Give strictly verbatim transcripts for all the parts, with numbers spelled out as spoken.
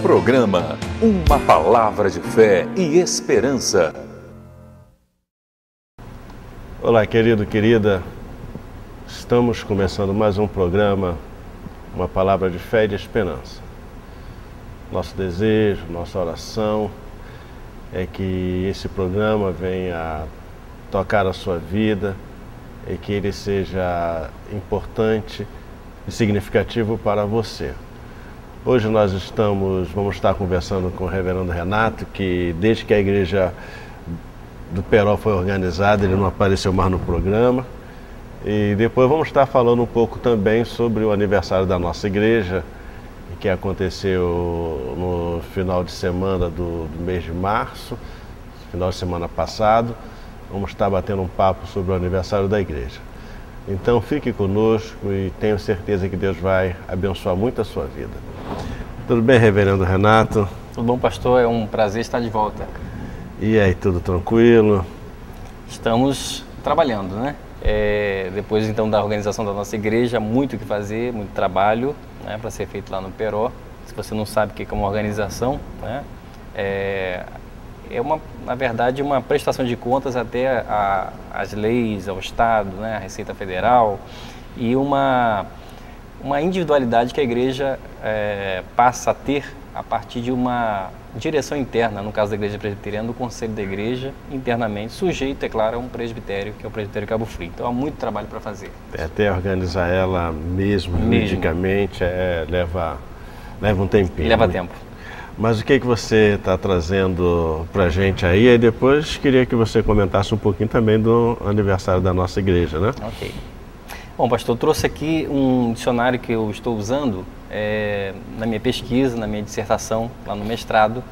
Programa Uma Palavra de Fé e Esperança. Olá, querido, querida. Estamos começando mais um programa, Uma Palavra de Fé e de Esperança. Nosso desejo, nossa oração é que esse programa venha tocar a sua vida e que ele seja importante e significativo para você. Hoje nós estamos, vamos estar conversando com o reverendo Renato, que desde que a igreja do Peró foi organizada, ele não apareceu mais no programa. E depois vamos estar falando um pouco também sobre o aniversário da nossa igreja, que aconteceu no final de semana do, do mês de março, final de semana passado. Vamos estar batendo um papo sobre o aniversário da igreja. Então fique conosco e tenho certeza que Deus vai abençoar muito a sua vida. Tudo bem, reverendo Renato? Tudo bom, pastor? É um prazer estar de volta. E aí, tudo tranquilo? Estamos trabalhando, né? É, depois então da organização da nossa igreja, muito o que fazer, muito trabalho, né, para ser feito lá no Peró. Se você não sabe o que é uma organização, né, é, é uma, na verdade, uma prestação de contas até a, as leis, ao Estado, né, a Receita Federal, e uma, uma individualidade que a igreja é, passa a ter a partir de uma direção interna, no caso da igreja presbiteriana, do conselho da igreja, internamente, sujeito, é claro, a um presbitério, que é o presbitério Cabo Frio. Então há muito trabalho para fazer. É, até organizar ela mesmo, juridicamente, é, leva, leva um tempinho. Leva tempo. Mas o que, que você está trazendo para a gente aí? E depois queria que você comentasse um pouquinho também do aniversário da nossa igreja, né? Ok. Bom, pastor, eu trouxe aqui um dicionário que eu estou usando é, na minha pesquisa, na minha dissertação, lá no mestrado.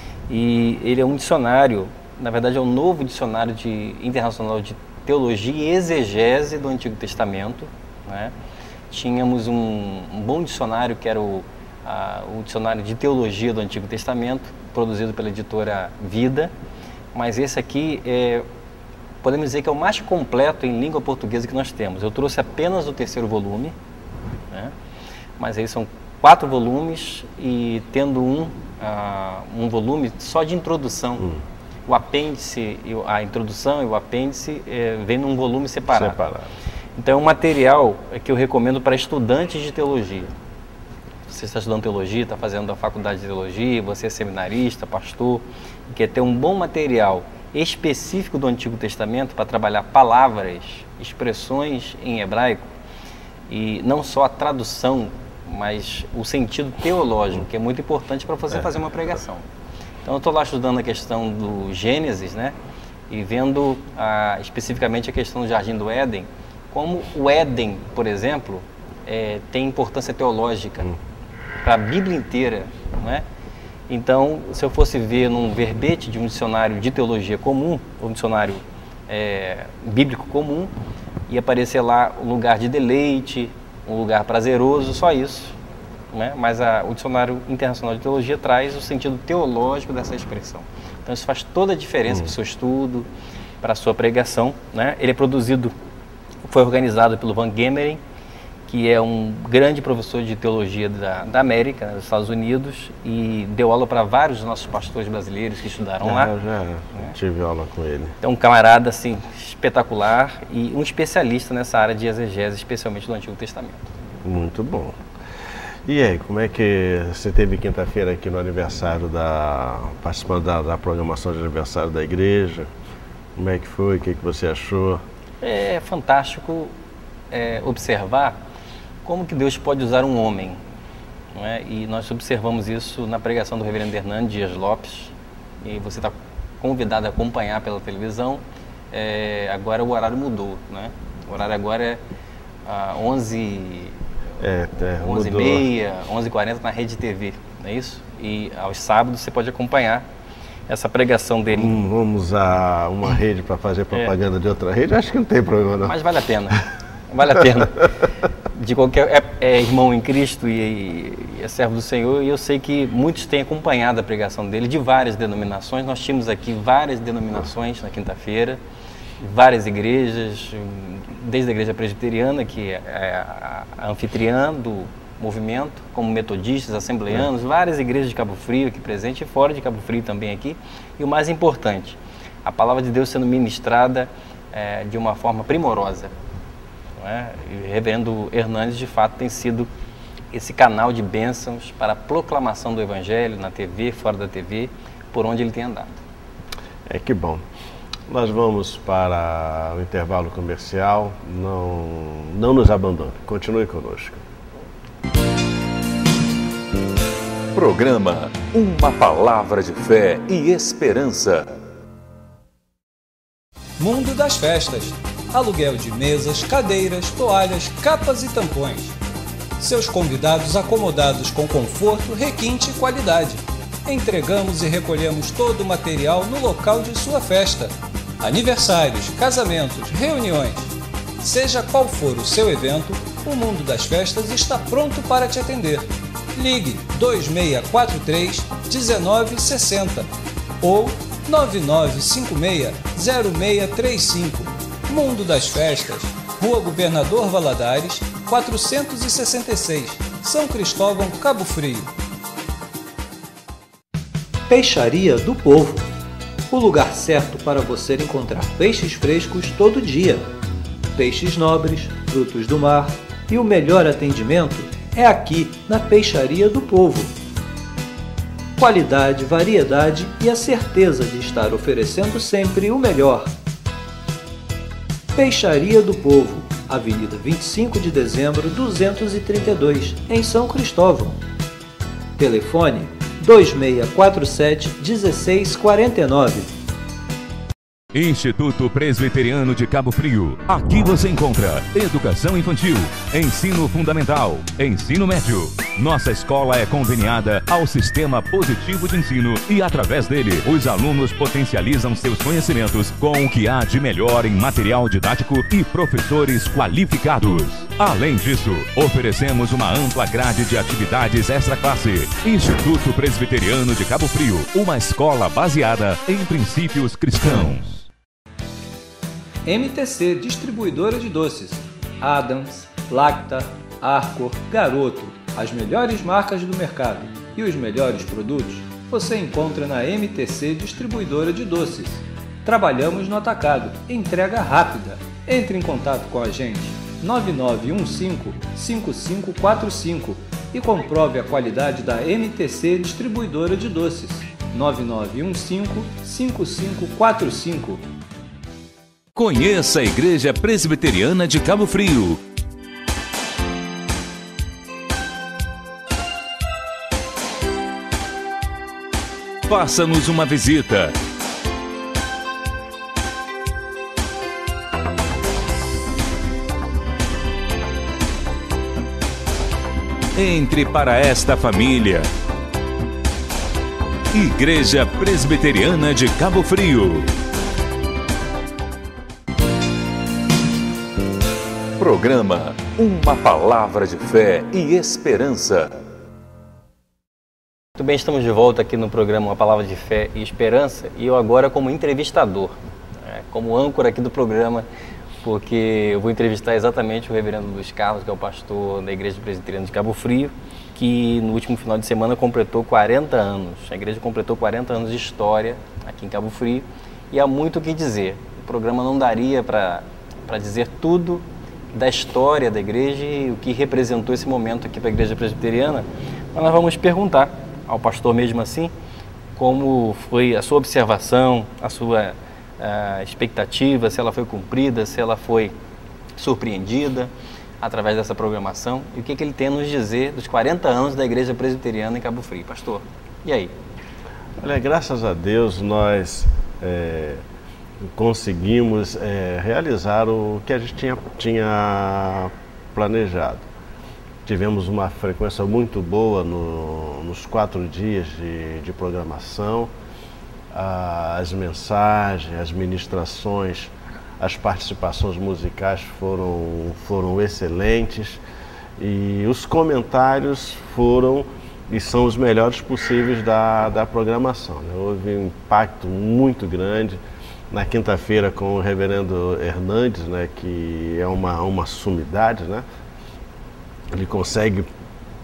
E ele é um dicionário, na verdade é um novo dicionário de, internacional de teologia e exegese do Antigo Testamento, né? Tínhamos um, um bom dicionário que era o, a, o dicionário de teologia do Antigo Testamento, produzido pela editora Vida, mas esse aqui é... podemos dizer que é o mais completo em língua portuguesa que nós temos. Eu trouxe apenas o terceiro volume, né? Mas aí são quatro volumes e tendo um, uh, um volume só de introdução. Hum. O apêndice, a introdução e o apêndice é, vem num volume separado. separado. Então é um material que eu recomendo para estudantes de teologia. Você está estudando teologia, está fazendo a faculdade de teologia, você é seminarista, pastor, quer ter um bom material específico do Antigo Testamento para trabalhar palavras, expressões em hebraico e não só a tradução, mas o sentido teológico, que é muito importante para você é. fazer uma pregação. Então eu estou lá estudando a questão do Gênesis, né, e vendo ah, especificamente a questão do Jardim do Éden, como o Éden, por exemplo, é, tem importância teológica hum. para a Bíblia inteira, não é? Então, se eu fosse ver num verbete de um dicionário de teologia comum, ou um dicionário é, bíblico comum, ia aparecer lá um lugar de deleite, um lugar prazeroso, só isso, né? Mas a, o dicionário internacional de teologia traz o sentido teológico dessa expressão. Então, isso faz toda a diferença hum. para o seu estudo, para a sua pregação, né? Ele é produzido, foi organizado pelo Van Gemeren, que é um grande professor de teologia da, da América, né, dos Estados Unidos, e deu aula para vários dos nossos pastores brasileiros que estudaram ah, lá. Eu já né? tive aula com ele. É um camarada assim, espetacular e um especialista nessa área de exegese, especialmente do Antigo Testamento. Muito bom. E aí, como é que você teve quinta-feira aqui no aniversário da... participando da, da programação de aniversário da igreja? Como é que foi? O que, que você achou? É fantástico é, observar como que Deus pode usar um homem, não é? E nós observamos isso na pregação do reverendo Hernando Dias Lopes, e você está convidado a acompanhar pela televisão. É, agora o horário mudou, né? O horário agora é ah, onze é, é, e meia, onze e quarenta na Rede T V, não é isso? E aos sábados você pode acompanhar essa pregação dele. Hum, vamos usar uma rede para fazer propaganda é. de outra rede? Acho que não tem problema não. Mas vale a pena, vale a pena. De qualquer, é, é irmão em Cristo e, e é servo do Senhor, e eu sei que muitos têm acompanhado a pregação dele, de várias denominações. Nós tínhamos aqui várias denominações na quinta-feira, várias igrejas, desde a igreja presbiteriana, que é a, a anfitriã do, movimento, como metodistas, assembleanos, várias igrejas de Cabo Frio aqui presentes e fora de Cabo Frio também aqui. E o mais importante, a palavra de Deus sendo ministrada é, de uma forma primorosa. Não é? E o reverendo Hernandes, de fato, tem sido esse canal de bênçãos para a proclamação do Evangelho na T V, fora da T V, por onde ele tem andado. É, que bom. Nós vamos para o intervalo comercial. Não, não nos abandone. Continue conosco. Programa Uma Palavra de Fé e Esperança. Mundo das Festas. Aluguel de mesas, cadeiras, toalhas, capas e tampões. Seus convidados acomodados com conforto, requinte e qualidade. Entregamos e recolhemos todo o material no local de sua festa. Aniversários, casamentos, reuniões. Seja qual for o seu evento, o Mundo das Festas está pronto para te atender. Ligue dois seis quatro três, um nove seis zero ou nove nove cinco seis, zero seis três cinco. Mundo das Festas, Rua Governador Valadares, quatrocentos e sessenta e seis, São Cristóvão, Cabo Frio. Peixaria do Povo. O lugar certo para você encontrar peixes frescos todo dia. Peixes nobres, frutos do mar e o melhor atendimento é aqui na Peixaria do Povo. Qualidade, variedade e a certeza de estar oferecendo sempre o melhor. Peixaria do Povo, Avenida vinte e cinco de dezembro, duzentos e trinta e dois, em São Cristóvão. Telefone dois seis quatro sete, um seis quatro nove. Instituto Presbiteriano de Cabo Frio. Aqui você encontra educação infantil, ensino fundamental, ensino médio. Nossa escola é conveniada ao sistema positivo de ensino e, através dele, os alunos potencializam seus conhecimentos com o que há de melhor em material didático e professores qualificados. Além disso, oferecemos uma ampla grade de atividades extra-classe. Instituto Presbiteriano de Cabo Frio, uma escola baseada em princípios cristãos. M T C Distribuidora de Doces. Adams, Lacta, Arcor, Garoto, as melhores marcas do mercado e os melhores produtos você encontra na M T C Distribuidora de Doces. Trabalhamos no atacado, entrega rápida. Entre em contato com a gente nove nove um cinco, cinco cinco quatro cinco e comprove a qualidade da M T C Distribuidora de Doces. nove nove um cinco, cinco cinco quatro cinco. Conheça a Igreja Presbiteriana de Cabo Frio. Faça-nos uma visita. Entre para esta família. Igreja Presbiteriana de Cabo Frio. Programa Uma Palavra de Fé e Esperança. Muito bem, estamos de volta aqui no programa Uma Palavra de Fé e Esperança e eu agora como entrevistador, né, como âncora aqui do programa, porque eu vou entrevistar exatamente o reverendo Luiz Carlos, que é o pastor da Igreja Presbiteriana de Cabo Frio, que no último final de semana completou quarenta anos. A igreja completou quarenta anos de história aqui em Cabo Frio e há muito o que dizer. O programa não daria para para dizer tudo da história da igreja e o que representou esse momento aqui para a Igreja Presbiteriana, mas nós vamos perguntar ao pastor mesmo assim como foi a sua observação, a sua a expectativa, se ela foi cumprida, se ela foi surpreendida através dessa programação e o que, que ele tem a nos dizer dos quarenta anos da Igreja Presbiteriana em Cabo Frio. Pastor, e aí? Olha, graças a Deus nós é, conseguimos é, realizar o que a gente tinha, tinha planejado. Tivemos uma frequência muito boa no, nos quatro dias de, de programação. As mensagens, as ministrações, as participações musicais foram, foram excelentes e os comentários foram e são os melhores possíveis da, da programação, né? Houve um impacto muito grande na quinta-feira com o reverendo Hernandes, né, que é uma, uma sumidade, né? Ele consegue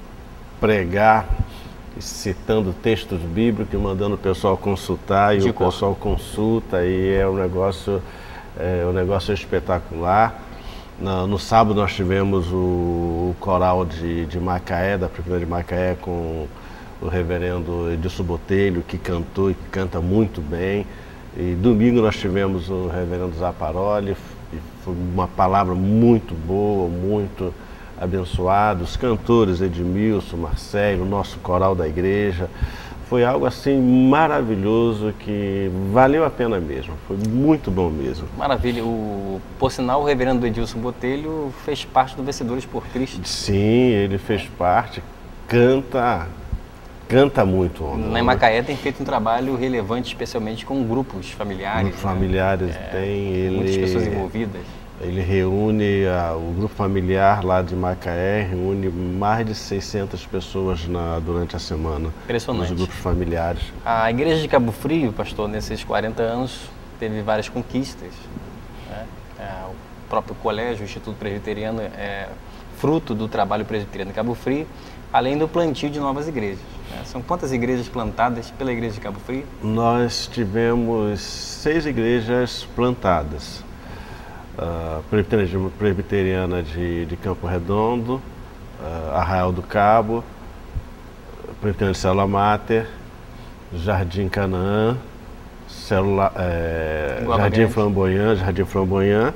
pregar citando textos bíblicos, mandando o pessoal consultar, e De o cor. pessoal consulta, e é um negócio, é um negócio espetacular. No, no sábado nós tivemos o, o coral de, de Macaé, da Prefeitura de Macaé, com o reverendo Edilson Botelho, que cantou e que canta muito bem. E domingo nós tivemos o reverendo Zaparoli, e foi uma palavra muito boa, muito abençoada. Os cantores Edmilson, Marcelo, o nosso coral da igreja. Foi algo assim maravilhoso, que valeu a pena mesmo, foi muito bom mesmo. Maravilha. O, por sinal, o reverendo Edilson Botelho fez parte do Vencedores por Cristo. Sim, ele fez parte, canta, canta muito. Homem, Na Macaé tem feito um trabalho relevante, especialmente com grupos familiares. Grupos familiares, né? tem, É, ele, muitas pessoas envolvidas. Ele reúne, a, o grupo familiar lá de Macaé reúne mais de seiscentas pessoas na, durante a semana. Impressionante. Nos grupos familiares. A igreja de Cabo Frio, pastor, nesses quarenta anos, teve várias conquistas. Né? É, o próprio colégio, o Instituto Presbiteriano, é fruto do trabalho presbiteriano de Cabo Frio, além do plantio de novas igrejas. Né? São quantas igrejas plantadas pela igreja de Cabo Frio? Nós tivemos seis igrejas plantadas. Uh, presbiteriana, presbiteriana de, de Campo Redondo, uh, Arraial do Cabo, Presbiteriana de Célula Máter, Jardim Canaã, Célula, é, Jardim Flamboyant, Jardim Flamboyant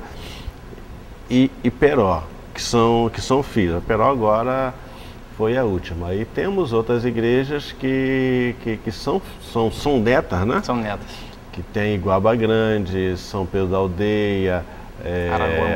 e, e Peró, que são, que são filhos. Peró agora foi a última. E temos outras igrejas que, que, que são, são, são netas, né? São netas. Que tem Iguaba Grande, São Pedro da Aldeia, É,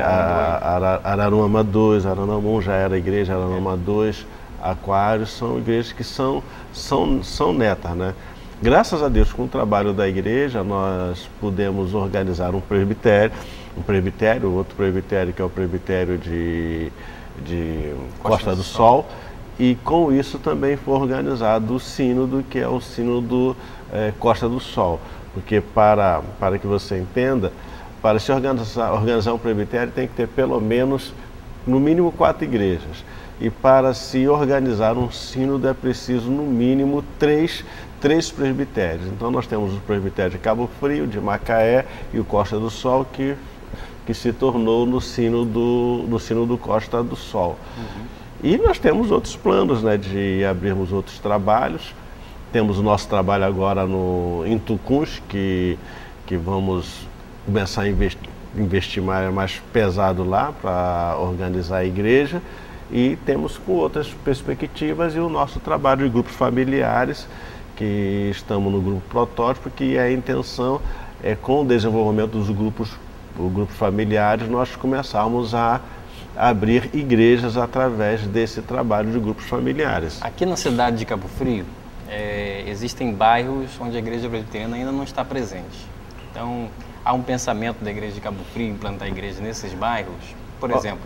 Araruama dois, Araruama já era igreja, Araruama dois, Aquários, são igrejas que são, são, são netas, né? Graças a Deus, com o trabalho da igreja, nós pudemos organizar um presbitério, um presbitério, outro presbitério que é o presbitério de, de Costa do Sol, e com isso também foi organizado o sínodo, que é o sínodo é, Costa do Sol, porque para, para que você entenda, para se organizar, organizar um presbitério tem que ter pelo menos, no mínimo, quatro igrejas. E para se organizar um sínodo é preciso, no mínimo, três, três presbitérios. Então nós temos o presbitério de Cabo Frio, de Macaé e o Costa do Sol, que, que se tornou no sínodo, no sínodo Costa do Sol. Uhum. E nós temos outros planos, né, de abrirmos outros trabalhos. Temos o nosso trabalho agora no, em Tucuns, que, que vamos começar a investir, investir mais, mais pesado lá para organizar a igreja, e temos com outras perspectivas e o nosso trabalho de grupos familiares, que estamos no grupo protótipo, que a intenção é, com o desenvolvimento dos grupos, grupos familiares, nós começarmos a abrir igrejas através desse trabalho de grupos familiares. Aqui na cidade de Cabo Frio, é, existem bairros onde a igreja presbiteriana ainda não está presente. Então, há um pensamento da igreja de Cabo Frio em implantar igrejas nesses bairros? Por exemplo,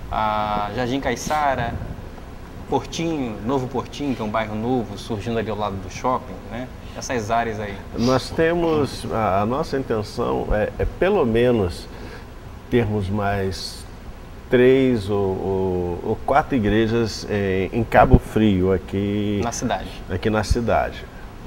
a Jardim Caiçara, Portinho, Novo Portinho, que é um bairro novo, surgindo ali ao lado do shopping, né? Essas áreas aí. Nós temos, a, a nossa intenção é, é pelo menos termos mais três ou, ou, ou quatro igrejas é, em Cabo Frio, aqui na cidade. Aqui na cidade.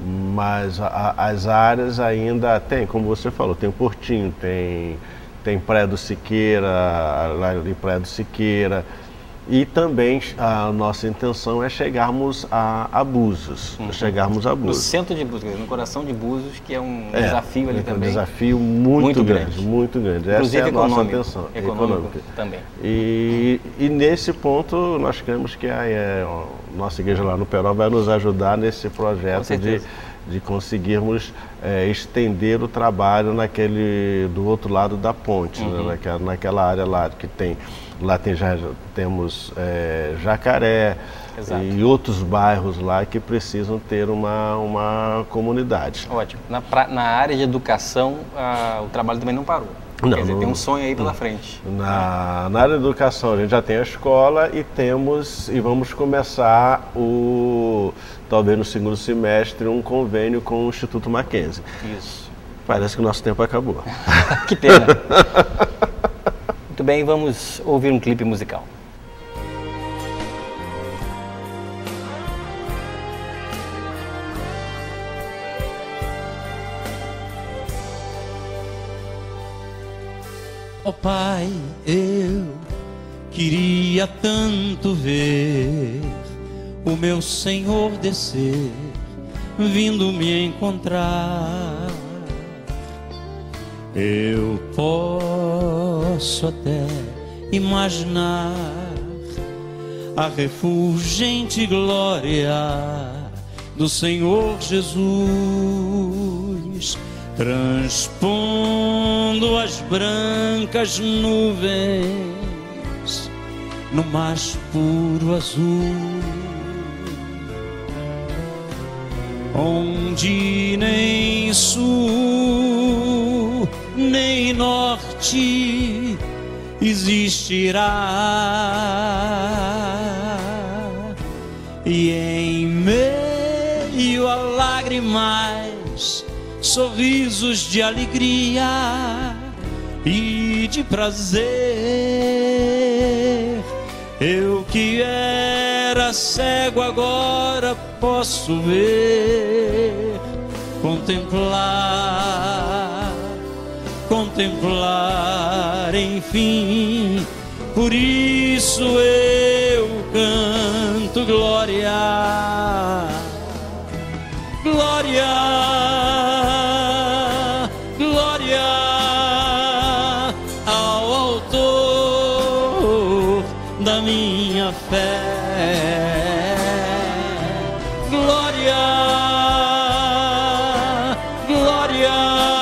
Mas a, as áreas ainda tem, como você falou, tem o Portinho, tem, tem Praia do Siqueira, lá em Praia do Siqueira, e também a nossa intenção é chegarmos a, a Búzios, uhum. chegarmos a Búzios. No centro de Búzios, no coração de Búzios, que é um é, desafio ali é também. Um desafio muito, muito grande, grande, muito grande. Inclusive essa é a nossa econômico, intenção. Econômico, econômico também. E, e nesse ponto nós cremos que a, é, a nossa igreja lá no Peró vai nos ajudar nesse projeto de, de conseguirmos é, estender o trabalho naquele, do outro lado da ponte, uhum. né, naquela, naquela área lá que tem. Lá tem, já temos é, Jacaré. Exato. E outros bairros lá que precisam ter uma, uma comunidade. Ótimo. Na, pra, na área de educação, ah, o trabalho também não parou. Não, Quer dizer, não, tem um sonho aí pela frente. Na, na área de educação a gente já tem a escola e temos e vamos começar o talvez no segundo semestre um convênio com o Instituto Mackenzie. Isso. Parece que o nosso tempo acabou. Que pena. Muito bem, vamos ouvir um clipe musical. Ó Pai, eu queria tanto ver o meu Senhor descer, vindo me encontrar. Eu posso até imaginar a refulgente glória do Senhor Jesus, transpondo as brancas nuvens no mais puro azul, onde nem sul nem norte existirá, e em meio a lágrimas, sorrisos de alegria e de prazer. Eu que era cego agora posso ver, contemplar, contemplar, enfim. Por isso eu canto glória, glória, glória ao autor da minha fé. Glória, glória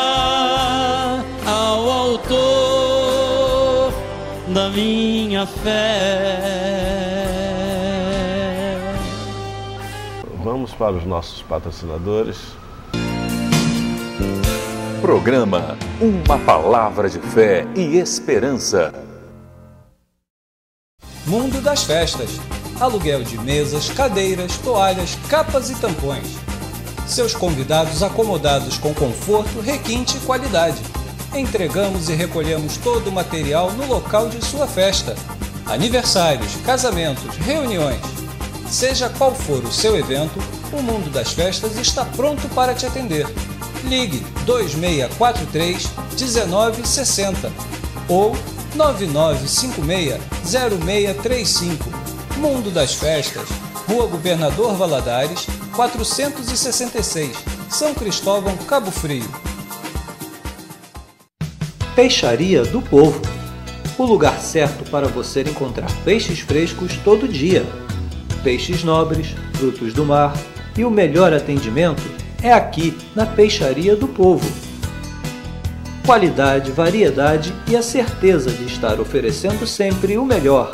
ao autor da minha fé. Vamos para os nossos patrocinadores. Programa Uma Palavra de Fé e Esperança. Mundo das Festas. Aluguel de mesas, cadeiras, toalhas, capas e tampões. Seus convidados acomodados com conforto, requinte e qualidade. Entregamos e recolhemos todo o material no local de sua festa. Aniversários, casamentos, reuniões. Seja qual for o seu evento, o Mundo das Festas está pronto para te atender. Ligue dois seis quatro três, um nove seis zero ou nove nove cinco seis, zero seis três cinco. Mundo das Festas, Rua Governador Valadares, quatrocentos e sessenta e seis, São Cristóvão, Cabo Frio. Peixaria do Povo, o lugar certo para você encontrar peixes frescos todo dia. Peixes nobres, frutos do mar e o melhor atendimento é aqui na Peixaria do Povo. Qualidade, variedade e a certeza de estar oferecendo sempre o melhor.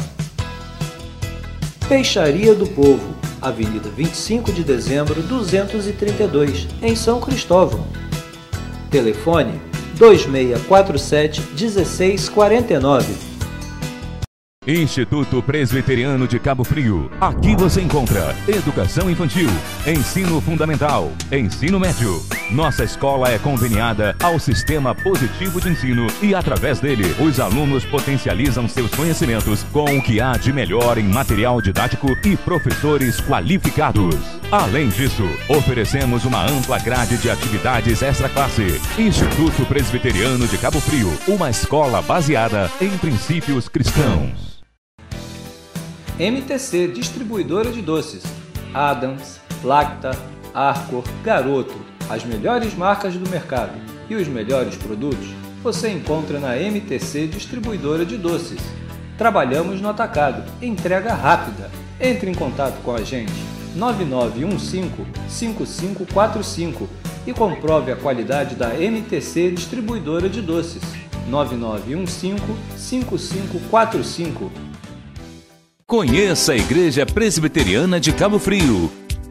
Peixaria do Povo, Avenida vinte e cinco de dezembro, duzentos e trinta e dois, em São Cristóvão. Telefone dois seis quatro sete, um seis quatro nove. Instituto Presbiteriano de Cabo Frio. Aqui você encontra educação infantil, ensino fundamental, ensino médio. Nossa escola é conveniada ao Sistema Positivo de Ensino e, através dele, os alunos potencializam seus conhecimentos com o que há de melhor em material didático e professores qualificados. Além disso, oferecemos uma ampla grade de atividades extra-classe. Instituto Presbiteriano de Cabo Frio, uma escola baseada em princípios cristãos. M T C Distribuidora de Doces. Adams, Lacta, Arcor, Garoto, as melhores marcas do mercado e os melhores produtos você encontra na M T C Distribuidora de Doces. Trabalhamos no atacado, entrega rápida. Entre em contato com a gente nove nove um cinco, cinco cinco quatro cinco e comprove a qualidade da M T C Distribuidora de Doces. nove nove um cinco, cinco cinco quatro cinco. Conheça a Igreja Presbiteriana de Cabo Frio.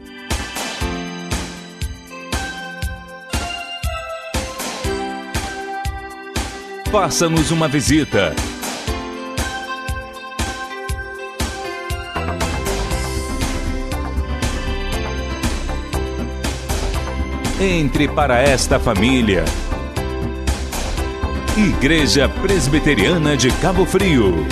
Faça-nos uma visita. Entre para esta família. Igreja Presbiteriana de Cabo Frio.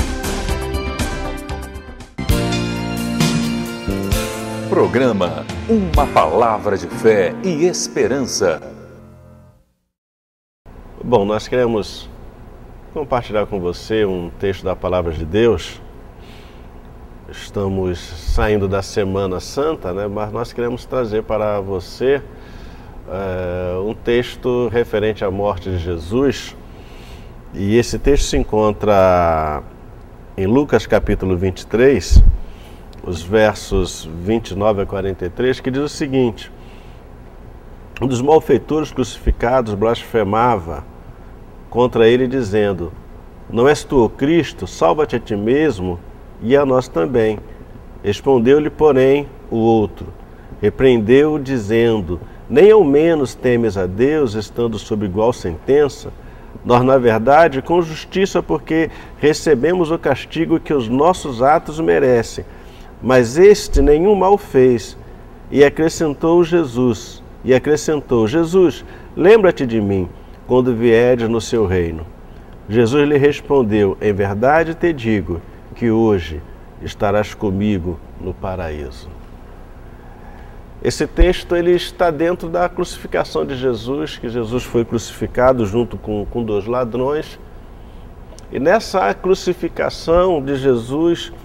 Programa Uma Palavra de Fé e Esperança. Bom, nós queremos compartilhar com você um texto da Palavra de Deus. Estamos saindo da Semana Santa, né? Mas nós queremos trazer para você é, um texto referente à morte de Jesus. E esse texto se encontra em Lucas capítulo vinte e três, os versos vinte e nove a quarenta e três, que diz o seguinte: um dos malfeitores crucificados blasfemava contra ele, dizendo: não és tu o Cristo? Salva-te a ti mesmo e a nós também. Respondeu-lhe, porém, o outro, repreendeu-o, dizendo: nem ao menos temes a Deus, estando sob igual sentença? Nós, na verdade, com justiça, porque recebemos o castigo que os nossos atos merecem. Mas este nenhum mal fez. E acrescentou Jesus, e acrescentou, Jesus, lembra-te de mim, quando vieres no seu reino. Jesus lhe respondeu, em verdade te digo, que hoje estarás comigo no paraíso. Esse texto ele está dentro da crucificação de Jesus, que Jesus foi crucificado junto com, com dois ladrões. E nessa crucificação de Jesus,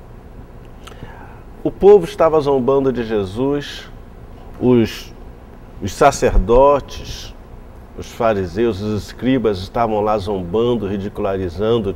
o povo estava zombando de Jesus, os, os sacerdotes, os fariseus, os escribas estavam lá zombando, ridicularizando,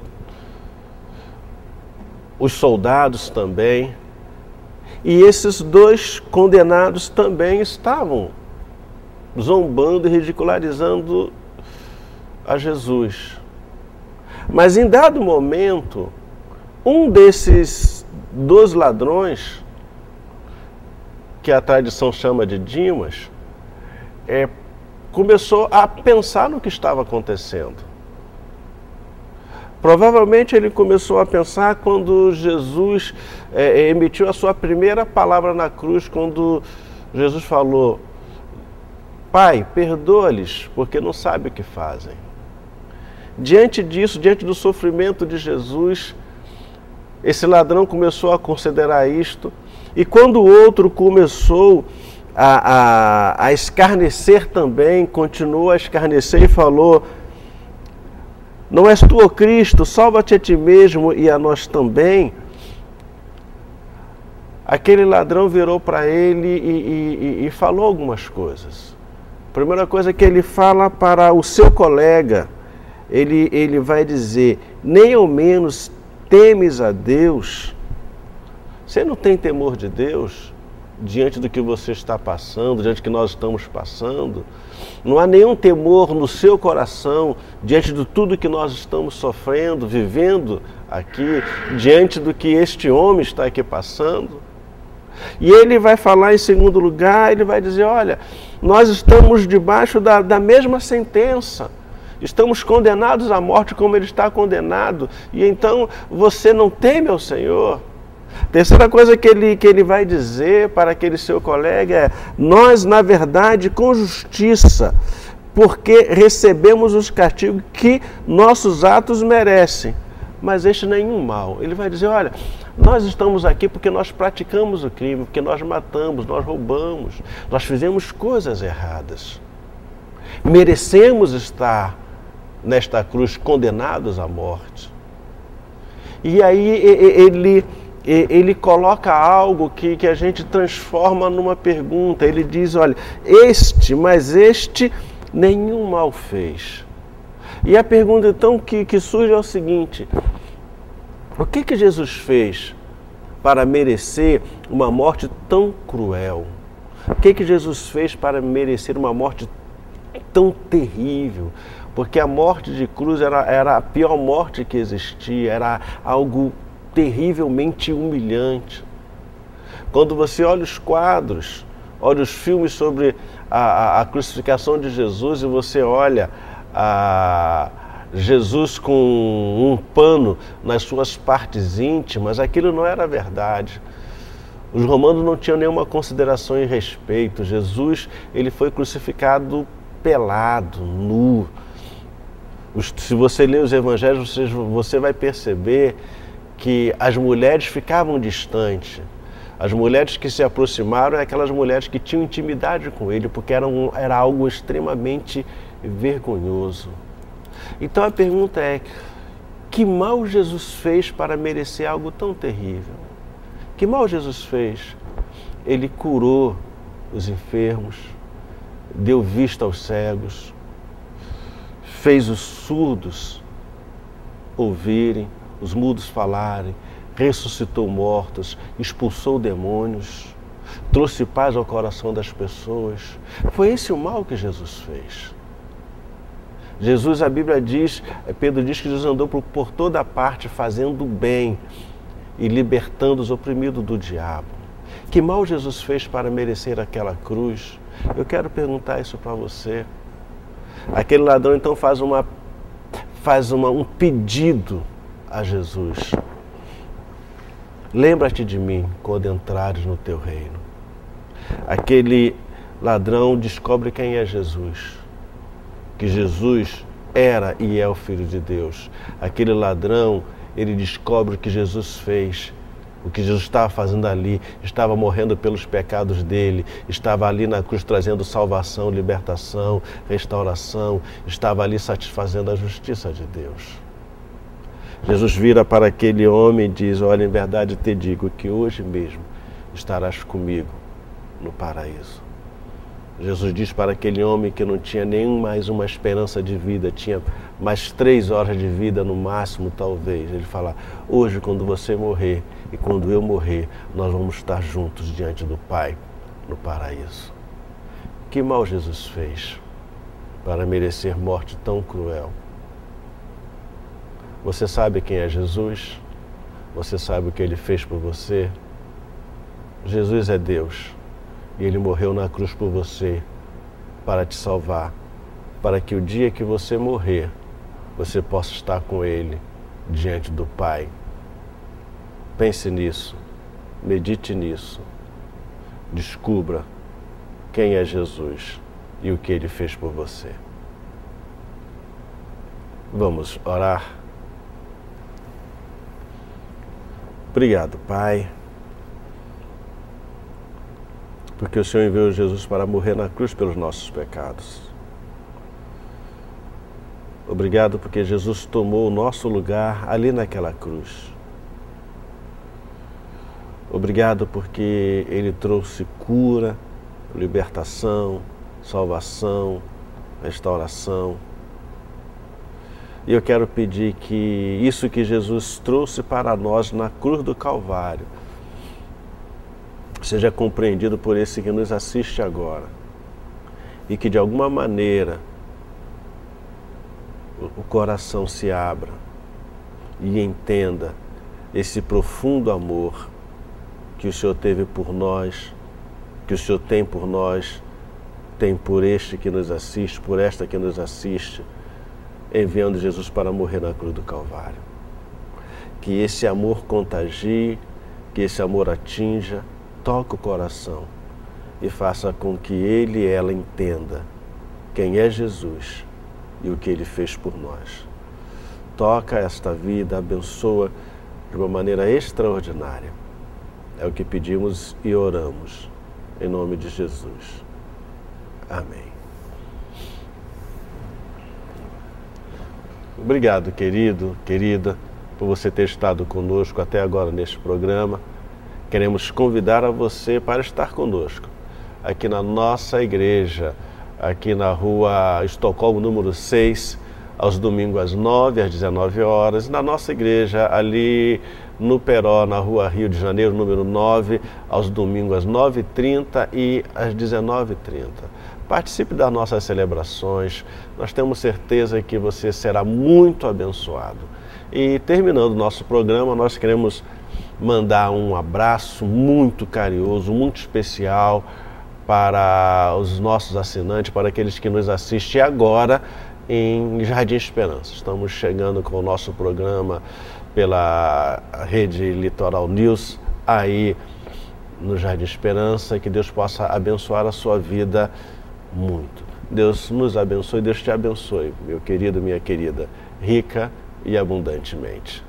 os soldados também. E esses dois condenados também estavam zombando e ridicularizando a Jesus. Mas em dado momento, um desses dois ladrões, que a tradição chama de Dimas, é, começou a pensar no que estava acontecendo. Provavelmente ele começou a pensar quando Jesus é, emitiu a sua primeira palavra na cruz, quando Jesus falou: Pai, perdoa-lhes, porque não sabem o que fazem. Diante disso, diante do sofrimento de Jesus, esse ladrão começou a considerar isto, e quando o outro começou a, a, a escarnecer também, continuou a escarnecer e falou: não és tu o Cristo? Salva-te a ti mesmo e a nós também. Aquele ladrão virou para ele e, e, e falou algumas coisas. A primeira coisa que ele fala para o seu colega, ele, ele vai dizer: nem ao menos temes a Deus? Você não tem temor de Deus diante do que você está passando, diante do que nós estamos passando? Não há nenhum temor no seu coração diante de tudo que nós estamos sofrendo, vivendo aqui, diante do que este homem está aqui passando? E ele vai falar em segundo lugar, ele vai dizer: olha, nós estamos debaixo da, da mesma sentença. Estamos condenados à morte como ele está condenado. E então você não teme ao Senhor? Terceira coisa que ele, que ele vai dizer para aquele seu colega é: nós, na verdade, com justiça, porque recebemos os castigos que nossos atos merecem, mas este nenhum mal. Ele vai dizer: olha, nós estamos aqui porque nós praticamos o crime, porque nós matamos, nós roubamos, nós fizemos coisas erradas. Merecemos estar nesta cruz condenados à morte. E aí ele... ele coloca algo que, que a gente transforma numa pergunta. Ele diz: olha, este, mas este nenhum mal fez. E a pergunta então que, que surge é o seguinte: o que que Jesus fez para merecer uma morte tão cruel? O que que Jesus fez para merecer uma morte tão terrível? Porque a morte de cruz era, era a pior morte que existia, era algo terrivelmente humilhante. Quando você olha os quadros, olha os filmes sobre a, a, a crucificação de Jesus, e você olha a Jesus com um pano nas suas partes íntimas, aquilo não era verdade. Os romanos não tinham nenhuma consideração em respeito. Jesus, ele foi crucificado pelado, nu. Os, se você ler os evangelhos, você, você vai perceber que as mulheres ficavam distantes. As mulheres que se aproximaram eram aquelas mulheres que tinham intimidade com ele, porque era, um, era algo extremamente vergonhoso. Então a pergunta é, que mal Jesus fez para merecer algo tão terrível? Que mal Jesus fez? Ele curou os enfermos, deu vista aos cegos, fez os surdos ouvirem, os mudos falarem, ressuscitou mortos, expulsou demônios, trouxe paz ao coração das pessoas. Foi esse o mal que Jesus fez. Jesus, a Bíblia diz, Pedro diz que Jesus andou por, por toda parte fazendo bem e libertando os oprimidos do diabo. Que mal Jesus fez para merecer aquela cruz? Eu quero perguntar isso para você. Aquele ladrão então faz, uma, faz uma, um pedido a Jesus. Lembra-te de mim quando entrares no teu reino. Aquele ladrão descobre quem é Jesus. Que Jesus era e é o Filho de Deus. Aquele ladrão, ele descobre o que Jesus fez, o que Jesus estava fazendo ali, estava morrendo pelos pecados dele, estava ali na cruz trazendo salvação, libertação, restauração, estava ali satisfazendo a justiça de Deus. Jesus vira para aquele homem e diz, olha, em verdade te digo que hoje mesmo estarás comigo no paraíso. Jesus diz para aquele homem que não tinha nem mais uma esperança de vida, tinha mais três horas de vida no máximo, talvez. Ele fala, hoje quando você morrer e quando eu morrer, nós vamos estar juntos diante do Pai no paraíso. Que mal Jesus fez para merecer morte tão cruel? Você sabe quem é Jesus? Você sabe o que Ele fez por você? Jesus é Deus. E Ele morreu na cruz por você, para te salvar, para que o dia que você morrer, você possa estar com Ele diante do Pai. Pense nisso, medite nisso, descubra quem é Jesus e o que Ele fez por você. Vamos orar? Obrigado, Pai, porque o Senhor enviou Jesus para morrer na cruz pelos nossos pecados. Obrigado porque Jesus tomou o nosso lugar ali naquela cruz. Obrigado porque Ele trouxe cura, libertação, salvação, restauração. E eu quero pedir que isso que Jesus trouxe para nós na cruz do Calvário seja compreendido por esse que nos assiste agora e que de alguma maneira o coração se abra e entenda esse profundo amor que o Senhor teve por nós, que o Senhor tem por nós, tem por este que nos assiste, por esta que nos assiste, enviando Jesus para morrer na cruz do Calvário. Que esse amor contagie, que esse amor atinja, toque o coração e faça com que ele e ela entenda quem é Jesus e o que Ele fez por nós. Toca esta vida, abençoa de uma maneira extraordinária. É o que pedimos e oramos, em nome de Jesus. Amém. Obrigado, querido, querida, por você ter estado conosco até agora neste programa. Queremos convidar a você para estar conosco aqui na nossa igreja, aqui na rua Estocolmo, número seis, aos domingos às nove, às dezenove horas, na nossa igreja ali no Peró, na rua Rio de Janeiro, número nove, aos domingos às nove e trinta e às dezenove e trinta. Participe das nossas celebrações, nós temos certeza que você será muito abençoado. E terminando o nosso programa, nós queremos mandar um abraço muito carinhoso, muito especial para os nossos assinantes, para aqueles que nos assistem agora em Jardim Esperança. Estamos chegando com o nosso programa pela rede Litoral News aí no Jardim Esperança, que Deus possa abençoar a sua vida muito. Deus nos abençoe, Deus te abençoe, meu querido, minha querida, rica e abundantemente.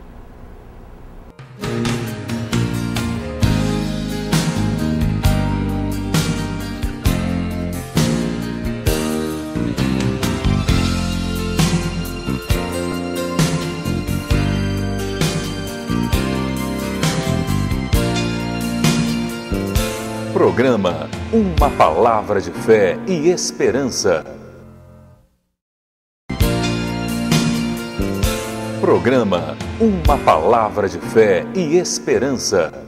Programa Uma Palavra de Fé e Esperança. Programa Uma Palavra de Fé e Esperança.